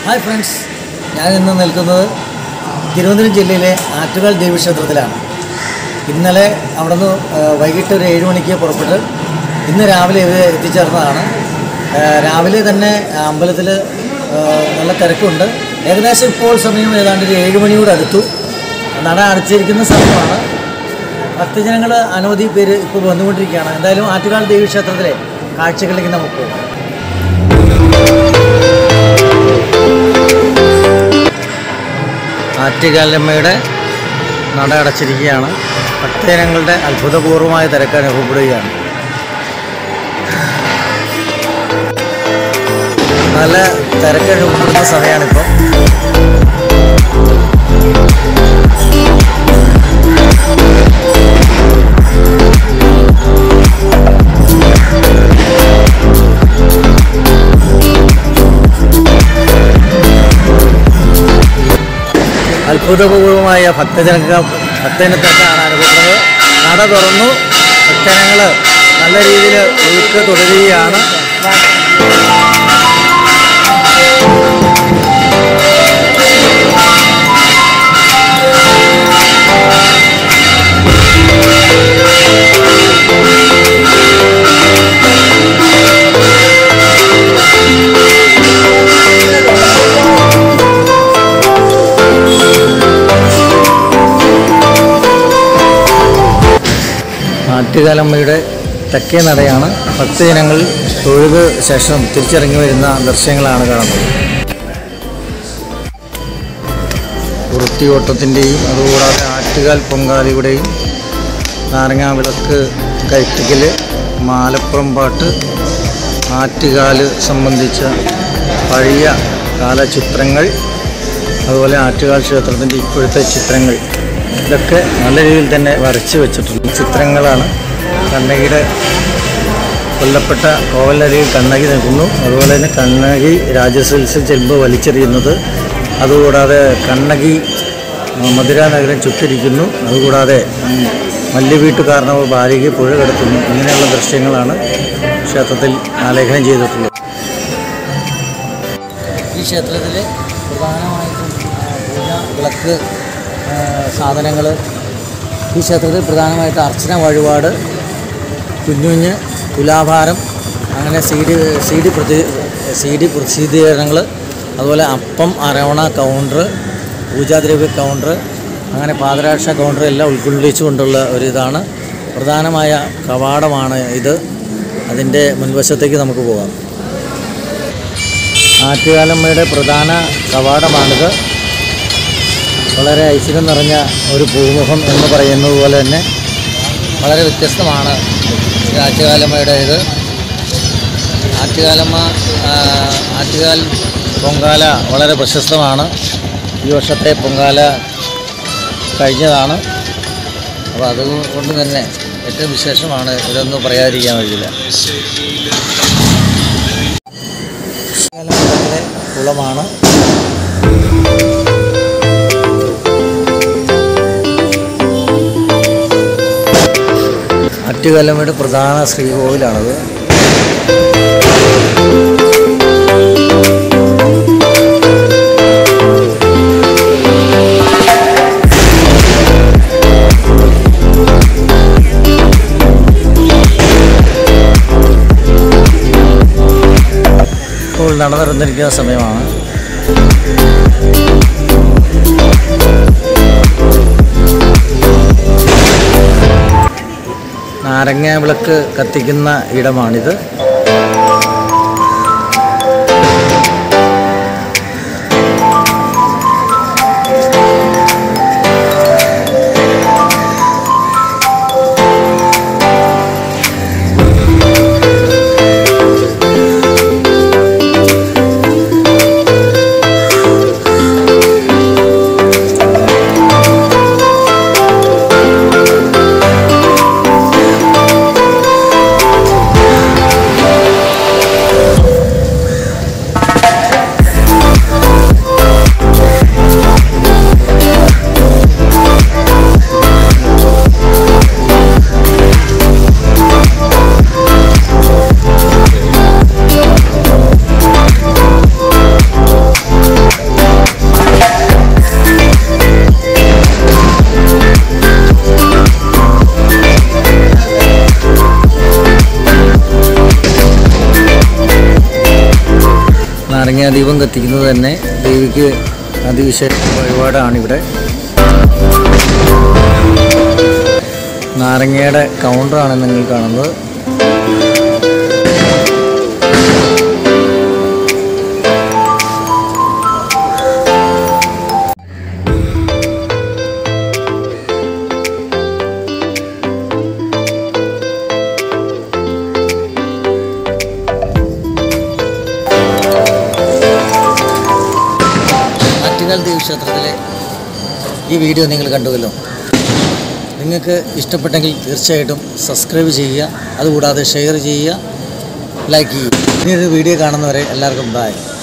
Hi friends, I am in Thiruvananthapuram ജില്ലയിലെ ആറ്റുകാൽ ദേവി ക്ഷേത്രത്തിലാണ്. ഇന്നലെ അവിടുന്ന് വൈകിട്ട് ഒരു 7 മണിക്ക് പുറപ്പെട്ട് ഇന്ന് രാവിലെ എത്തിച്ചേർന്നതാണ്. രാവിലെ തന്നെ അമ്പലത്തിൽ നല്ല തിരക്കുണ്ട്. ഏകദേശം ഇപ്പോൾ സമയം ഏതാണ്ട് 7 മണിയോട് അടുത്തു. നട അടച്ചിരിക്കുന്ന സമയമാണ്. ഭക്തജനങ്ങൾ അനവധി പേര് ഇപ്പോൾ വന്നുകൊണ്ടിരിക്കുകയാണ്. എന്തായാലും ആറ്റുകാൽ ദേവി ക്ഷേത്രത്തിലെ കാഴ്ചകളിലേക്ക് നമുക്ക് പോകാം. ആറ്റുകാലമ്മയുടെ നട അടച്ചിരിക്കുകയാണ്. ഭക്തജനങ്ങളുടെ അത്ഭുതപൂർവമായ തിരക്ക് അനുഭവപ്പെടുകയാണ്. നല്ല തിരക്ക് അനുഭവപ്പെടുന്ന സമയമാണിപ്പോൾ. അത്ഭുതപൂർവമായ ഭക്തജനത്തിരക്കാണ് അനുഭവപ്പെടുന്നത്. നട തുറന്നു, ഭക്തജനങ്ങൾ നല്ല രീതിയിൽ ഒഴുക്ക് തുടരുകയാണ്. ആറ്റുകാലമ്മയുടെ തെക്കേ നടയാണ്. ഭക്തജനങ്ങൾ തൊഴുത് ശേഷം തിരിച്ചിറങ്ങി വരുന്ന ദൃശ്യങ്ങളാണ് കാണുന്നത്. വൃത്തിയോട്ടത്തിൻ്റെയും അതുകൂടാതെ ആറ്റുകാൽ പൊങ്കാലയുടെയും നാരങ്ങാവിളക്ക് കയറ്റിക്കൽ, മാലപ്പുറം പാട്ട്, ആറ്റുകാല് സംബന്ധിച്ച പഴയ കാല ചിത്രങ്ങൾ, അതുപോലെ ആറ്റുകാൽ ക്ഷേത്രത്തിൻ്റെ ഇപ്പോഴത്തെ ചിത്രങ്ങൾ, ഇതൊക്കെ നല്ല രീതിയിൽ തന്നെ വരച്ച് വെച്ചിട്ടുള്ള ചിത്രങ്ങളാണ്. കണ്ണകിയുടെ കൊല്ലപ്പെട്ട കോവലരിയിൽ കണ്ണകി നിൽക്കുന്നു. അതുപോലെ തന്നെ കണ്ണകി രാജസദസ്സിൽ ചെല്ലുമ്പോൾ വലിച്ചെറിയുന്നത്, അതുകൂടാതെ കണ്ണകി മധുര നഗരം ചുറ്റിരിക്കുന്നു, അതുകൂടാതെ മല്ലുവീട്ടുകാരനവ് ബാലിക പുഴ കിടക്കുന്നു. ഇങ്ങനെയുള്ള ദൃശ്യങ്ങളാണ് ക്ഷേത്രത്തിൽ ആലേഖനം ചെയ്തിട്ടുള്ളത്. ഈ ക്ഷേത്രത്തിൽ പ്രധാനമായിട്ടും പൂജ, വിളക്ക്, സാധനങ്ങൾ, ഈ ക്ഷേത്രത്തിൽ പ്രധാനമായിട്ട് അർച്ചന, വഴിപാട്, കുഞ്ഞുഞ്ഞ്, തുലാഭാരം, അങ്ങനെ സി ഡി പ്രസിദ്ധീകരണങ്ങൾ, അതുപോലെ അപ്പം, അരവണ കൗണ്ടർ, പൂജാദ്രവ്യ കൗണ്ടർ, അങ്ങനെ പാദരാക്ഷ കൗണ്ടർ എല്ലാം ഉൾക്കൊള്ളിച്ചുകൊണ്ടുള്ള ഒരിതാണ്. പ്രധാനമായ കവാടമാണ് ഇത്. അതിൻ്റെ മുൻവശത്തേക്ക് നമുക്ക് പോകാം. ആറ്റുകാലമ്മയുടെ പ്രധാന കവാടമാണിത്. വളരെ ഐശ്വര്യം നിറഞ്ഞ ഒരു പൂമുഖം എന്ന് പറയുന്നത് പോലെ തന്നെ വളരെ വ്യത്യസ്തമാണ് ആറ്റുകാലമ്മയുടെ ഇത്. ആറ്റുകാൽ പൊങ്കാല വളരെ പ്രശസ്തമാണ്. ഈ വർഷത്തെ പൊങ്കാല കഴിഞ്ഞതാണ്. അപ്പോൾ അതുകൊണ്ട് തന്നെ ഏറ്റവും വിശേഷമാണ്. ഇതൊന്നും പറയാതിരിക്കാൻ കഴിയില്ല. ആറ്റുകാലമ്മയുടെ കുളമാണ്. ആറ്റുകാലമ്മയുടെ പ്രധാന ശ്രീകോവിലാണത്. ഇപ്പോൾ നട തുറന്നിരിക്കുന്ന സമയമാണ്. നാരങ്ങ വിളക്ക് കത്തിക്കുന്ന ഇടമാണിത്. നാരങ്ങാദീപം കത്തിക്കുന്നത് തന്നെ ദേവിക്ക് അതിവിശേഷ വഴിപാടാണിവിടെ. നാരങ്ങയുടെ കൗണ്ടറാണ് നിങ്ങൾ കാണുന്നത്. ആറ്റുകാൽ ദേവി ക്ഷേത്രത്തിലെ ഈ വീഡിയോ നിങ്ങൾ കണ്ടുവല്ലോ. നിങ്ങൾക്ക് ഇഷ്ടപ്പെട്ടെങ്കിൽ തീർച്ചയായിട്ടും സബ്സ്ക്രൈബ് ചെയ്യുക, അതുകൂടാതെ ഷെയർ ചെയ്യുക, ലൈക്ക് ചെയ്യുക. ഇനിയൊരു വീഡിയോ കാണുന്നവരെ എല്ലാവർക്കും ബൈ.